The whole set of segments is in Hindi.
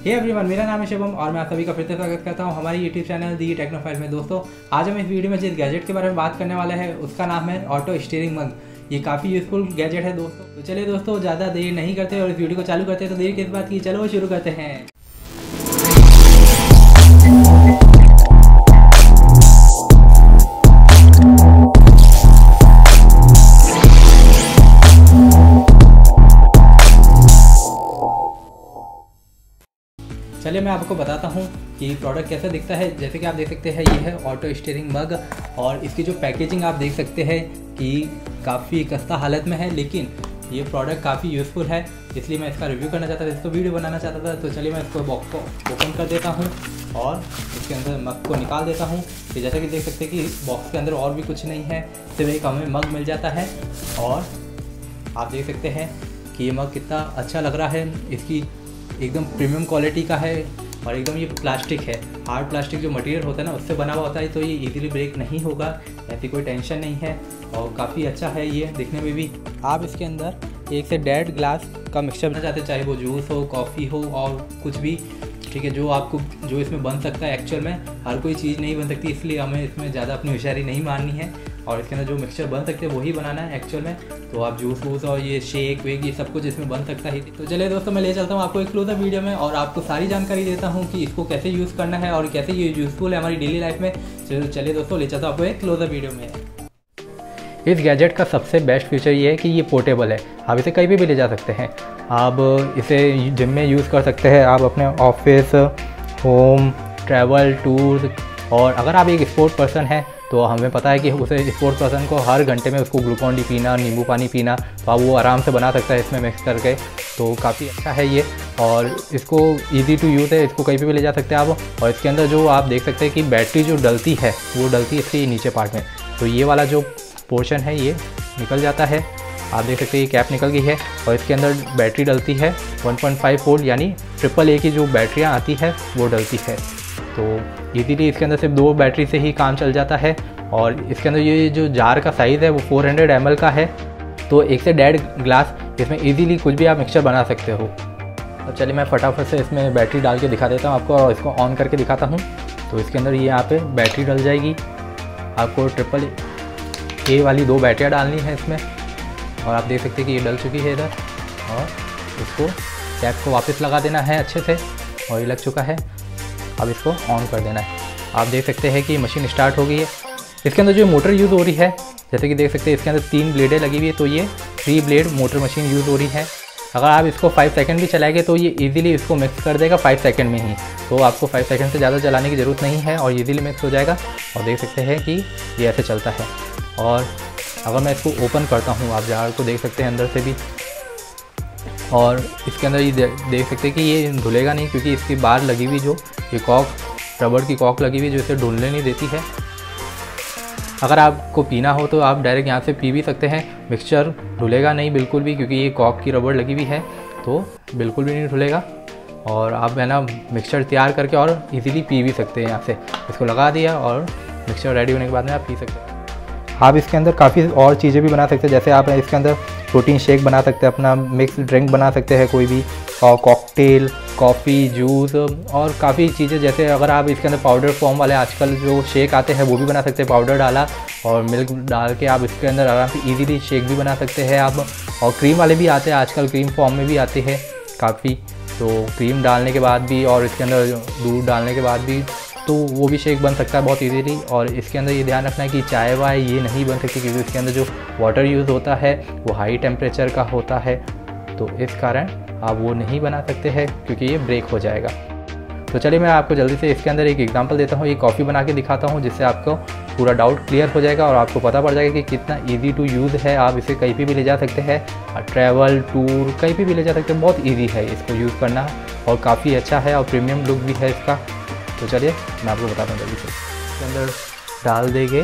हे एवरीवन, मेरा नाम है शिवम और मैं आप सभी का फिर से स्वागत करता हूं हमारी यूट्यूब चैनल दी टेक्नोफाइल में। दोस्तों, आज हम इस वीडियो में जिस गैजेट के बारे में बात करने वाले हैं उसका नाम है ऑटो स्टीयरिंग मग। ये काफ़ी यूजफुल गैजेट है दोस्तों। तो चलिए दोस्तों, ज़्यादा देर नहीं करते और इस वीडियो को चालू करते हैं। तो देर किस बात की, चलो शुरू करते हैं। चलिए मैं आपको बताता हूँ कि प्रोडक्ट कैसा दिखता है। जैसे कि आप देख सकते हैं, ये है ऑटो स्टीयरिंग मग और इसकी जो पैकेजिंग आप देख सकते हैं कि काफ़ी खस्ता हालत में है, लेकिन ये प्रोडक्ट काफ़ी यूज़फुल है, इसलिए मैं इसका रिव्यू करना चाहता था, इसको वीडियो बनाना चाहता था। तो चलिए मैं इसको बॉक्स को ओपन कर देता हूँ और इसके अंदर मग को निकाल देता हूँ। तो जैसा कि देख सकते हैं कि बॉक्स के अंदर और भी कुछ नहीं है, सिर्फ एक हमें मग मिल जाता है। और आप देख सकते हैं कि ये मग कितना अच्छा लग रहा है। इसकी एकदम प्रीमियम क्वालिटी का है और एकदम ये प्लास्टिक है, हार्ड प्लास्टिक जो मटेरियल होता है ना उससे बना हुआ होता है, तो ये इजीली ब्रेक नहीं होगा, ऐसी कोई टेंशन नहीं है और काफ़ी अच्छा है ये दिखने में भी। आप इसके अंदर 1 से 1.5 ग्लास का मिक्सचर बनाना चाहते हैं, चाहे वो जूस हो, कॉफ़ी हो और कुछ भी, ठीक है, जो इसमें बन सकता है। एक्चुअल में हर कोई चीज़ नहीं बन सकती, इसलिए हमें इसमें ज़्यादा अपनी होशियारी नहीं मारनी है और इसके अंदर जो मिक्सचर बन सकते हैं वही बनाना है एक्चुअल में। तो आप जूस वूस और ये शेक वेक ये सब कुछ इसमें बन सकता है। तो चलिए दोस्तों, मैं ले चलता हूँ आपको एक क्लोजर वीडियो में और आपको सारी जानकारी देता हूँ कि इसको कैसे यूज़ करना है और कैसे ये यूज़फुल है हमारी डेली लाइफ में। चलिए दोस्तों, ले चलता हूँ आपको एक क्लोजर वीडियो में। इस गैजेट का सबसे बेस्ट फीचर ये है कि ये पोर्टेबल है, आप इसे कहीं भी ले जा सकते हैं। आप इसे जिम में यूज़ कर सकते हैं, आप अपने ऑफिस, होम, ट्रैवल, टूर, और अगर आप एक स्पोर्ट पर्सन हैं तो हमें पता है कि उसे स्पोर्ट पर्सन को हर घंटे में उसको ग्लूकॉन डी पीना, नींबू पानी पीना, तो आप वो आराम से बना सकता है इसमें मिक्स करके। तो काफ़ी अच्छा है ये और इसको इजी टू यूज़ है, इसको कहीं पे भी ले जा सकते हैं आप। और इसके अंदर जो आप देख सकते हैं कि बैटरी जो डलती है वो डलती है इसके नीचे पार्ट में, तो ये वाला जो पोर्शन है ये निकल जाता है। आप देख सकते हैं ये कैप निकल गई है और इसके अंदर बैटरी डलती है 1.5 वोल्ट यानी AAA की जो बैटरियाँ आती है वो डलती है। तो इजीली इसके अंदर सिर्फ 2 बैटरी से ही काम चल जाता है। और इसके अंदर ये जो जार का साइज़ है वो 400 ml का है, तो 1 से 1.5 ग्लास इसमें इजीली कुछ भी आप मिक्सचर बना सकते हो। अब चलिए मैं फटाफट से इसमें बैटरी डाल के दिखा देता हूँ आपको और इसको ऑन करके दिखाता हूँ। तो इसके अंदर ये यहाँ पे बैटरी डल जाएगी। आपको AAA वाली 2 बैटरियाँ डालनी है इसमें और आप देख सकते हैं कि ये डल चुकी है इधर। और इसको कैप को वापस लगा देना है अच्छे से और ये लग चुका है। अब इसको ऑन कर देना है। आप देख सकते हैं कि मशीन स्टार्ट हो गई है। इसके अंदर जो मोटर यूज़ हो रही है, जैसे कि देख सकते हैं इसके अंदर 3 ब्लेडें लगी हुई है, तो ये 3 ब्लेड मोटर मशीन यूज़ हो रही है। अगर आप इसको 5 सेकंड भी चलाएंगे तो ये इजीली इसको मिक्स कर देगा 5 सेकंड में ही, तो आपको 5 सेकंड से ज़्यादा चलाने की ज़रूरत नहीं है और इजीली मिक्स हो जाएगा। और देख सकते हैं कि ये ऐसे चलता है। और अगर मैं इसको ओपन करता हूँ, आप जार को देख सकते हैं अंदर से भी, और इसके अंदर ये देख सकते हैं कि ये धुलेगा नहीं क्योंकि इसकी बार लगी हुई, जो ये कॉक, रबड़ की कॉक लगी हुई जो इसे ढुलने नहीं देती है। अगर आपको पीना हो तो आप डायरेक्ट यहाँ से पी भी सकते हैं, मिक्सचर धुलेगा नहीं बिल्कुल भी क्योंकि ये कॉक की रबड़ लगी हुई है, तो बिल्कुल भी नहीं धुलेगा। और आप है ना मिक्सचर तैयार करके और इजीली पी भी सकते हैं। यहाँ से इसको लगा दिया और मिक्सचर रेडी होने के बाद में आप पी सकते हैं। आप इसके अंदर काफ़ी और चीज़ें भी बना सकते हैं, जैसे आप इसके अंदर प्रोटीन शेक बना सकते हैं, अपना मिक्स ड्रिंक बना सकते हैं कोई भी, और कॉकटेल, कॉफ़ी, जूस और काफ़ी चीज़ें। जैसे अगर आप इसके अंदर पाउडर फॉर्म वाले आजकल जो शेक आते हैं वो भी बना सकते हैं, पाउडर डाला और मिल्क डाल के आप इसके अंदर आराम से इजीली शेक भी बना सकते हैं आप। और क्रीम वाले भी आते हैं आजकल, क्रीम फॉर्म में भी आते हैं काफ़ी, तो क्रीम डालने के बाद भी और इसके अंदर दूध डालने के बाद भी तो वो भी शेक बन सकता है बहुत इजीली। और इसके अंदर ये ध्यान रखना है कि चाय वाय ये नहीं बन सकती क्योंकि इसके अंदर जो वाटर यूज़ होता है वो हाई टेम्परेचर का होता है, तो इस कारण आप वो नहीं बना सकते हैं क्योंकि ये ब्रेक हो जाएगा। तो चलिए मैं आपको जल्दी से इसके अंदर एक एग्जांपल देता हूँ, ये कॉफ़ी बना के दिखाता हूँ जिससे आपको पूरा डाउट क्लियर हो जाएगा और आपको पता पड़ जाएगा कि कितना ईजी टू यूज़ है। आप इसे कहीं पे भी ले जा सकते हैं, ट्रैवल, टूर, कहीं पे भी ले जा सकते हैं, बहुत ईजी है इसको यूज़ करना और काफ़ी अच्छा है और प्रीमियम लुक भी है इसका। तो चलिए मैं आपको बताता हूँ जल्दी से। इसके अंदर डाल देंगे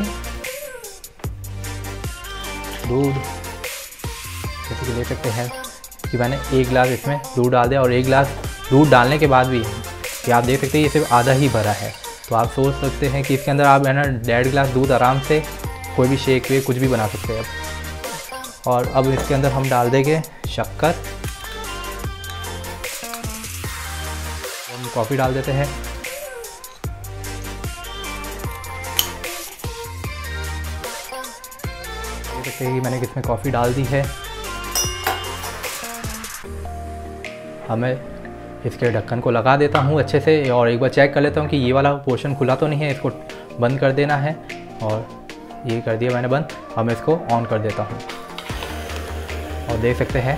दूध, जैसे कि ले सकते हैं कि मैंने 1 गिलास इसमें दूध डाल दिया और 1 गिलास दूध डालने के बाद भी कि आप देख सकते हैं ये सिर्फ आधा ही भरा है, तो आप सोच सकते हैं कि इसके अंदर आप है ना 1.5 गिलास दूध आराम से कोई भी शेक वे कुछ भी बना सकते हैं। और अब इसके अंदर हम डाल देंगे शक्कर, हम कॉफ़ी डाल देते हैं। देख सकते हैं कि मैंने इसमें कॉफ़ी डाल दी है। हमें इसके ढक्कन को लगा देता हूँ अच्छे से और एक बार चेक कर लेता हूँ कि ये वाला पोर्शन खुला तो नहीं है। इसको बंद कर देना है और ये कर दिया मैंने बंद। अब मैं इसको ऑन कर देता हूँ और देख सकते हैं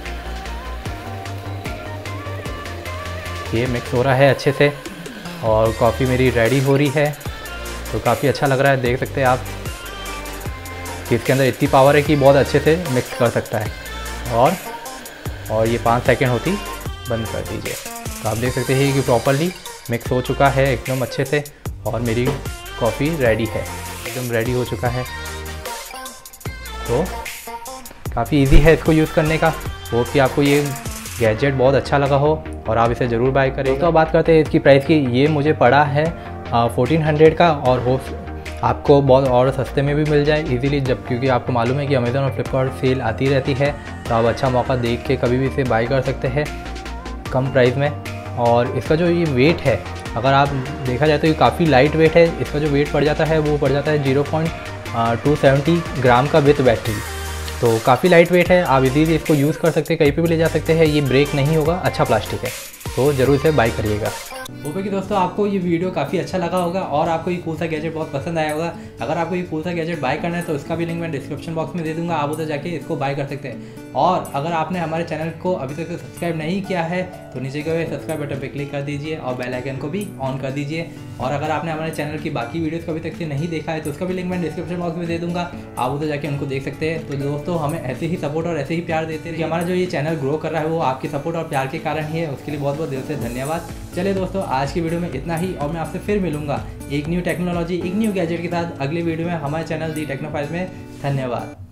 ये मिक्स हो रहा है अच्छे से और कॉफ़ी मेरी रेडी हो रही है। तो काफ़ी अच्छा लग रहा है। देख सकते हैं आप कि इसके अंदर इतनी पावर है कि बहुत अच्छे से मिक्स कर सकता है। और ये 5 सेकंड होती बंद कर दीजिए। तो आप देख सकते हैं कि प्रॉपरली मिक्स हो चुका है एकदम अच्छे से और मेरी कॉफ़ी रेडी है, एकदम रेडी हो चुका है। तो काफ़ी इजी है इसको यूज़ करने का। होप कि आपको ये गैजेट बहुत अच्छा लगा हो और आप इसे ज़रूर बाय करें। तो अब बात करते हैं इसकी प्राइस की। ये मुझे पड़ा है 1400 का और होप आपको बहुत और सस्ते में भी मिल जाए इजीली, जब क्योंकि आपको मालूम है कि अमेज़न और फ्लिपकार्ट सेल आती रहती है। तो आप अच्छा मौका देख के कभी भी इसे बाय कर सकते हैं कम प्राइस में। और इसका जो ये वेट है, अगर आप देखा जाए तो ये काफ़ी लाइट वेट है। इसका जो वेट पड़ जाता है वो पड़ जाता है 0.270 ग्राम का विथ बैटरी। तो काफ़ी लाइट वेट है, आप इजीली इसको यूज़ कर सकते हैं, कहीं पे भी ले जा सकते हैं। ये ब्रेक नहीं होगा, अच्छा प्लास्टिक है, तो ज़रूर इसे बाय करिएगा। होप है कि दोस्तों आपको ये वीडियो काफ़ी अच्छा लगा होगा और आपको ये कूल सा गैजेट बहुत पसंद आया होगा। अगर आपको ये कूल सा गैजेट बाय करना है तो इसका भी लिंक मैं डिस्क्रिप्शन बॉक्स में दे दूंगा, आप उधर जाके इसको बाय कर सकते हैं। और अगर आपने हमारे चैनल को अभी तक सब्सक्राइब नहीं किया है तो नीचे के सब्सक्राइब बटन पर क्लिक कर दीजिए और बेल आइकन को भी ऑन कर दीजिए। और अगर आपने हमारे चैनल की बाकी वीडियोस को अभी तक से नहीं देखा है तो उसका भी लिंक मैं डिस्क्रिप्शन बॉक्स में दे दूंगा, आप उधर जाके उनको देख सकते हैं। तो दोस्तों हमें ऐसे ही सपोर्ट और ऐसे ही प्यार देते रहिए। हमारा जो ये चैनल ग्रो कर रहा है वो आपके सपोर्ट और प्यार के कारण ही है, उसके लिए बहुत बहुत दिल से धन्यवाद। चलिए दोस्तों, आज की वीडियो में इतना ही और मैं आपसे फिर मिलूंगा एक न्यू टेक्नोलॉजी, एक न्यू गैजेट के साथ अगली वीडियो में हमारे चैनल दी टेक्नोफाइल्स में। धन्यवाद।